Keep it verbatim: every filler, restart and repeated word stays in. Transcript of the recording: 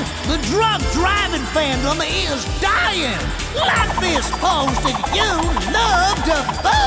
The drunk driving fandom is dying! Like this post and you love to